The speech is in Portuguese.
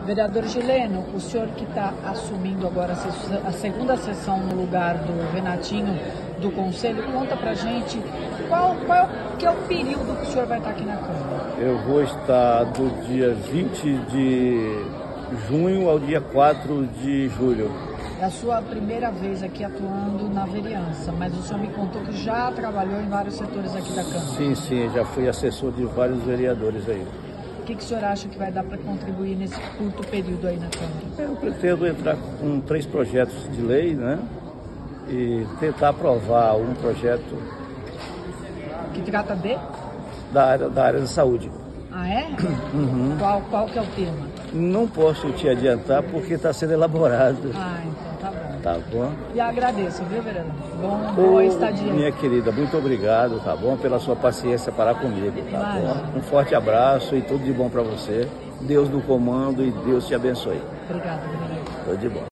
Vereador Gileno, o senhor que está assumindo agora a segunda sessão no lugar do Renatinho do Conselho, conta pra gente qual que é o período que o senhor vai estar aqui na Câmara? Eu vou estar do dia 20 de junho ao dia 4 de julho. É a sua primeira vez aqui atuando na vereança, mas o senhor me contou que já trabalhou em vários setores aqui da Câmara. Sim, já fui assessor de vários vereadores aí. O que o senhor acha que vai dar para contribuir nesse curto período aí na Câmara? Eu pretendo entrar com 3 projetos de lei, né? E tentar aprovar um projeto Que trata de? da área da saúde. Ah, é? Uhum. Qual que é o tema? Não posso te adiantar porque está sendo elaborado. Ah, então tá bom. Tá bom? E agradeço, viu, vereador? Boa estadia. Minha querida, muito obrigado, tá bom? Pela sua paciência para comigo, tá Imagina. bom? Um forte abraço e tudo de bom para você. Deus no comando e Deus te abençoe. Obrigada, vereador. Tudo de bom.